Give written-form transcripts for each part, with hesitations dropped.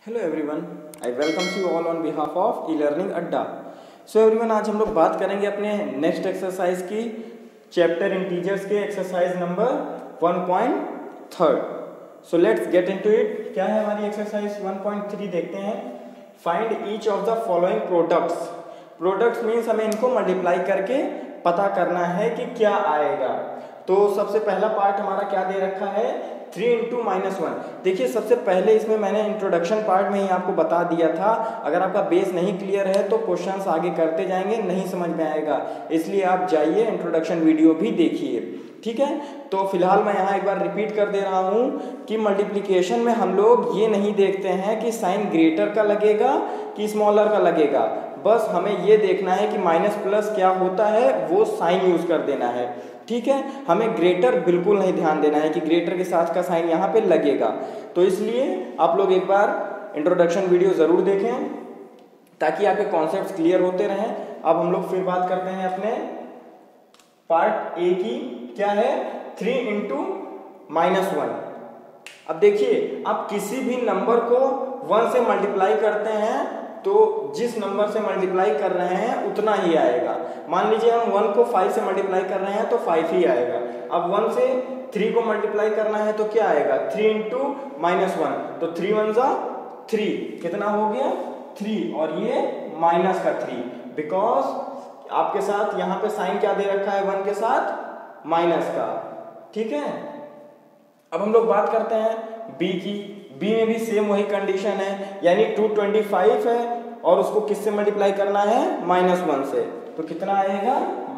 Hello everyone, I welcome you all on behalf of E learning Adda. So everyone, आज हम लोग बात करेंगे अपने नेक्स्ट एक्सरसाइज की चैप्टर इंटीजर्स के exercise number 1.3। So let's get into it. क्या है हमारी एक्सरसाइज 1.3 देखते हैं। Find each of the following products. Products means हमें इनको मल्टीप्लाई करके पता करना है कि क्या आएगा। तो सबसे पहला पार्ट हमारा क्या दे रखा है, 3 इंटू -1। देखिए, सबसे पहले इसमें मैंने इंट्रोडक्शन पार्ट में ही आपको बता दिया था। अगर आपका बेस नहीं क्लियर है तो क्वेश्चंस आगे करते जाएंगे, नहीं समझ में आएगा, इसलिए आप जाइए इंट्रोडक्शन वीडियो भी देखिए, ठीक है। तो फिलहाल मैं यहाँ एक बार रिपीट कर दे रहा हूँ कि मल्टीप्लिकेशन में हम लोग ये नहीं देखते हैं कि साइन ग्रेटर का लगेगा कि स्मॉलर का लगेगा। बस हमें ये देखना है कि माइनस प्लस क्या होता है, वो साइन यूज कर देना है, ठीक है। हमें ग्रेटर बिल्कुल नहीं ध्यान देना है कि ग्रेटर के साथ का साइन यहाँ पे लगेगा। तो इसलिए आप लोग एक बार इंट्रोडक्शन वीडियो ज़रूर देखें ताकि आपके कॉन्सेप्ट्स क्लियर होते रहें। अब हम लोग फिर बात करते हैं अपने पार्ट ए की। क्या है, 3 इंटू -1। अब देखिए, आप किसी भी नंबर को 1 से मल्टीप्लाई करते हैं तो जिस नंबर से मल्टीप्लाई कर रहे हैं उतना ही आएगा। मान लीजिए हम 1 को 5 से मल्टीप्लाई कर रहे हैं तो 5 ही आएगा। अब 1 से 3 को मल्टीप्लाई करना है तो क्या आएगा, 3 इंटू -1। तो 3 1 जा 3, कितना हो गया 3, और ये माइनस का 3, बिकॉज आपके साथ यहाँ पे साइन क्या दे रखा है, 1 के साथ माइनस का, ठीक है। अब हम लोग बात करते हैं बी की। बी में भी सेम वही कंडीशन है, यानी 225 है और उसको किससे मल्टीप्लाई करना है, -1 से। तो कितना आएगा,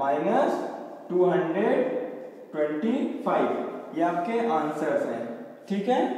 -225। ये आपके आंसर्स हैं, ठीक है।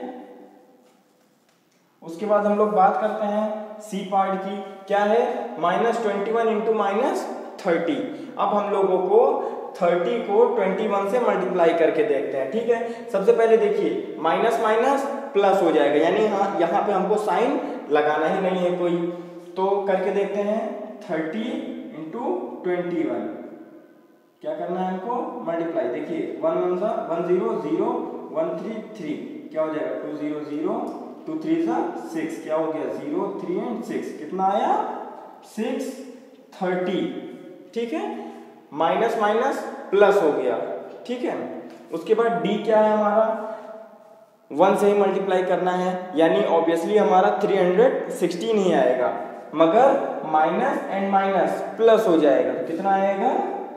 उसके बाद हम लोग बात करते हैं सी पार्ट की। क्या है, -21 इंटू -30। अब हम लोगों को 30 को 21 से मल्टीप्लाई करके देखते हैं, ठीक है। सबसे पहले देखिए, माइनस माइनस प्लस हो जाएगा, यानी यहाँ पे हमको साइन लगाना ही नहीं है कोई। तो करके देखते हैं, 30 इंटू 21, क्या करना है हमको, मल्टीप्लाई। देखिए 1 1 सा 1 0 0 1 3 3, क्या हो जाएगा 2 0 0 2 3 सा 6, क्या हो गया 0 3 एंड 6, कितना आया 6 30, ठीक है। माइनस माइनस प्लस हो गया, ठीक है। उसके बाद डी क्या है हमारा, 1 से ही मल्टीप्लाई करना है, यानी ऑब्वियसली हमारा 316 ही आएगा, मगर माइनस एंड माइनस प्लस हो जाएगा तो कितना आएगा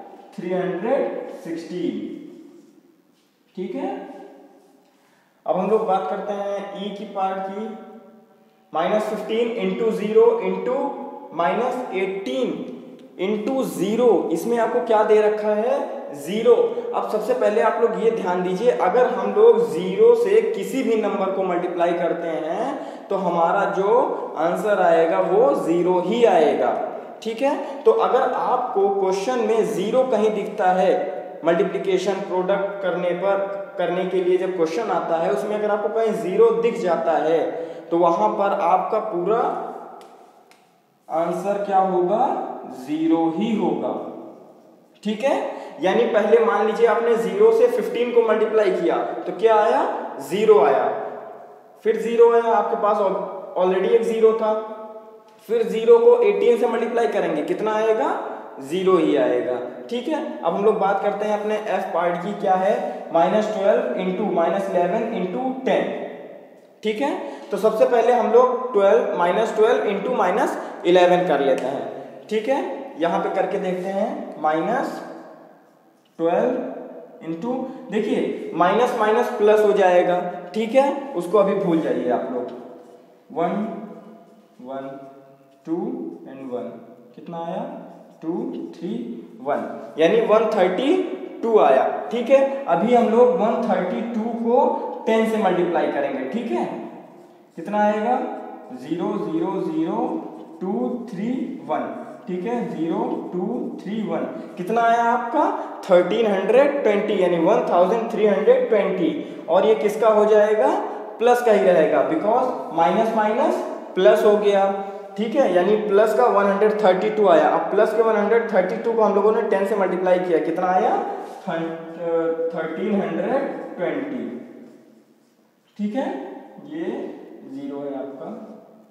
316, ठीक है। अब हम लोग बात करते हैं ई की पार्ट की। -15 इंटू 0 इंटू -18 इंटू 0, इसमें आपको क्या दे रखा है, 0। अब सबसे पहले आप लोग ये ध्यान दीजिए, अगर हम लोग 0 से किसी भी नंबर को मल्टीप्लाई करते हैं तो हमारा जो आंसर आएगा वो 0 ही आएगा, ठीक है। तो अगर आपको क्वेश्चन में 0 कहीं दिखता है, मल्टीप्लिकेशन प्रोडक्ट करने के लिए जब क्वेश्चन आता है, उसमें अगर आपको कहीं 0 दिख जाता है तो वहां पर आपका पूरा आंसर क्या होगा, 0 ही होगा, ठीक है। यानी पहले मान लीजिए आपने 0 से 15 को मल्टीप्लाई किया तो क्या आया, 0 आया, फिर 0 आया, आपके पास ऑलरेडी एक 0 था, फिर 0 को 18 से मल्टीप्लाई करेंगे, कितना आएगा, 0 ही आएगा, ठीक है। अब हम लोग बात करते हैं अपने एफ पार्ट की। क्या है, -12 इंटू -11 इंटू 10, ठीक है। तो सबसे पहले हम लोग -12 इंटू -11 कर लेते हैं, ठीक है। यहाँ पे करके देखते हैं, -12 इंटू, देखिए माइनस माइनस प्लस हो जाएगा, ठीक है, उसको अभी भूल जाइए आप लोग। 1 1 2 एंड 1, कितना आया 2 3 1, यानी 132 आया, ठीक है। अभी हम लोग 132 को 10 से मल्टीप्लाई करेंगे, ठीक है। कितना आएगा 0 0 0 2 3 1, ठीक है, 0 2 3 1, कितना आया आपका 1320, यानी 1320, और ये किसका हो जाएगा, प्लस का ही रहेगा, बिकॉज माइनस माइनस प्लस हो गया, ठीक है। यानी प्लस का 132 आया। अब प्लस के 132 को हम लोगों ने 10 से मल्टीप्लाई किया, कितना आया 1320, ठीक है। ये 0 है आपका,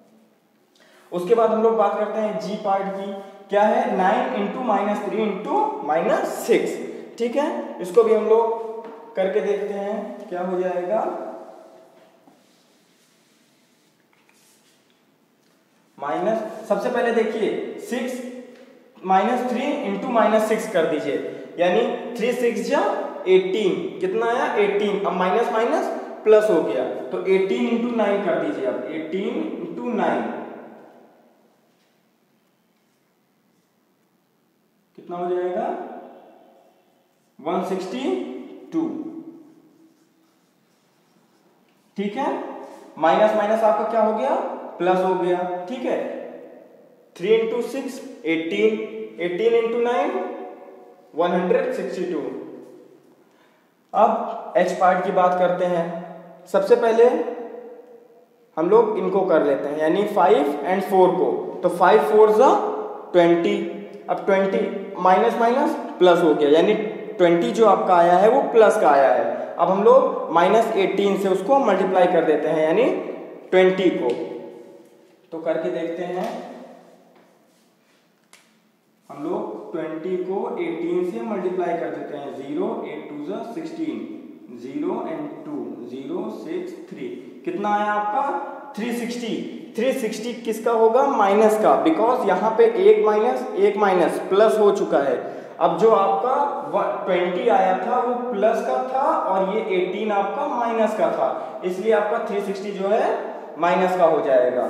उसके बाद हम लोग बात करते हैं जी पार्ट की, क्या है 9 इंटू -3 इंटू -6, ठीक है। इसको भी हम लोग करके देखते हैं क्या हो जाएगा। सबसे पहले देखिए 6 -3 इंटू -6 कर दीजिए, यानी 3 6 जा 18, कितना आया 18। अब माइनस माइनस प्लस हो गया, तो 18 इंटू 9 कर दीजिए। अब 18 इंटू 9 कितना हो जाएगा 162, ठीक है। माइनस माइनस आपका क्या हो गया प्लस हो गया, ठीक है। 3 इंटू 6 18, 18 इंटू 9 162। अब एच पार्ट की बात करते हैं। सबसे पहले हम लोग इनको कर लेते हैं, यानी 5 और 4 को, तो 5 4 जा 20। अब 20 माइनस माइनस प्लस हो गया, यानी 20 जो आपका आया है वो प्लस का आया है। अब हम लोग -18 से उसको मल्टीप्लाई कर देते हैं, यानी 20 को। तो करके देखते हैं हम लोग 20 को 18 से मल्टीप्लाई कर देते हैं। 0 8 2 जा 16, 0 और 2 0 6 3, कितना आया आपका 360। 360 किसका होगा माइनस का, बिकॉज यहाँ पे एक माइनस प्लस हो चुका है। अब जो आपका 20 आया था वो प्लस का था और ये 18 आपका माइनस का था, इसलिए आपका 360 जो है माइनस का हो जाएगा,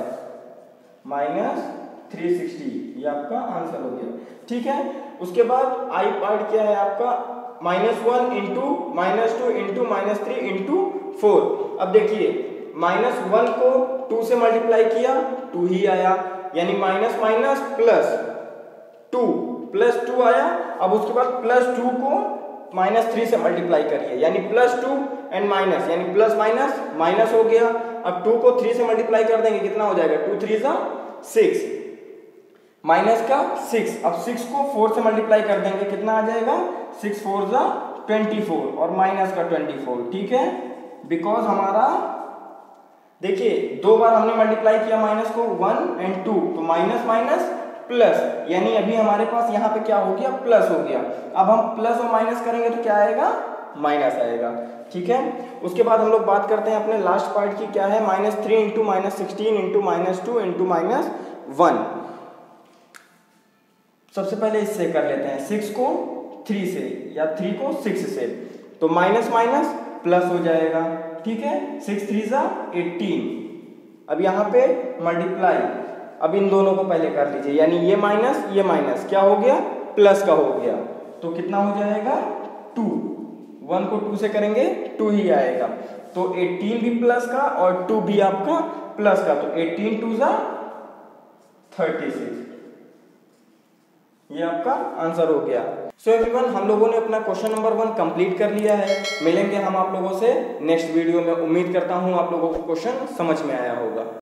-360। ये आपका आंसर हो गया, ठीक है। उसके बाद आई पार्ट क्या है आपका -1 इंटू -2 इंटू -3 इंटू 4। अब देखिए -1 को 2 से मल्टीप्लाई किया 2 ही आया, यानी माइनस माइनस प्लस 2 प्लस 2 आया। अब उसके बाद +2 को -3 से मल्टीप्लाई करिए, यानी +2 एंड माइनस, यानी प्लस माइनस माइनस हो गया। अब 2 को 3 से मल्टीप्लाई कर देंगे, कितना हो जाएगा 2 3 जा 6, माइनस का 6। अब 6 को 4 से मल्टीप्लाई कर देंगे, कितना आ जाएगा 6 4 जा 24 और माइनस का 24, ठीक है। बिकॉज हमारा देखिए 2 बार हमने मल्टीप्लाई किया माइनस को 1 और 2, तो माइनस माइनस प्लस, यानी अभी हमारे पास यहाँ पे क्या हो गया प्लस हो गया। अब हम प्लस और माइनस करेंगे तो क्या आएगा माइनस आएगा, ठीक है। उसके बाद हम लोग बात करते हैं अपने लास्ट पार्ट की, क्या है -3 इंटू -16 इंटू -2 इंटू -1। सबसे पहले इससे कर लेते हैं, 6 को 3 से या 3 को 6 से, तो माइनस माइनस प्लस हो जाएगा, ठीक है। 6 3 जा 18। अब यहाँ पे मल्टीप्लाई, अब इन दोनों को पहले कर लीजिए, यानी ये माइनस क्या हो गया प्लस का हो गया, तो कितना हो जाएगा 2। 1 को 2 से करेंगे 2 ही आएगा, तो 18 भी प्लस का और 2 भी आपका प्लस का, तो 18 2 जा 36। ये आपका आंसर हो गया। सो एवरीवन, हम लोगों ने अपना क्वेश्चन नंबर 1 कंप्लीट कर लिया है। मिलेंगे हम आप लोगों से नेक्स्ट वीडियो में। उम्मीद करता हूं आप लोगों को क्वेश्चन समझ में आया होगा।